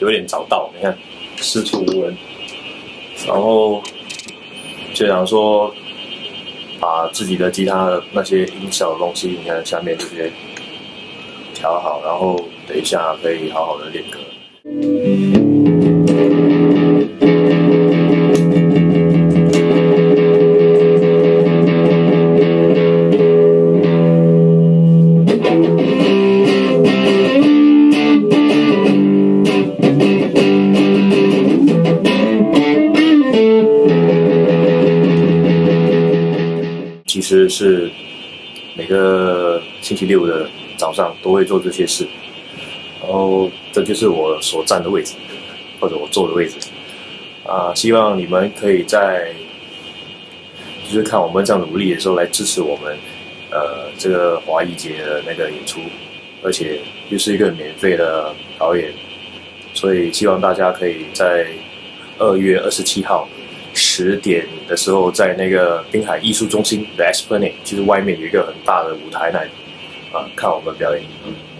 有点找到，你看师出无人，然后就想说把自己的吉他的那些音效的东西，你看下面这些调好，然后等一下可以好好的练歌。其实是每个星期六的早上都会做这些事，然后这就是我所站的位置，或者我坐的位置希望你们可以在就是看我们这样努力的时候来支持我们这个华艺节的那个演出，而且又是一个免费的表演，所以希望大家可以在2月27号10点的时候，在那个滨海艺术中心的 Esplanade， 就是外面有一个很大的舞台那里看我们表演。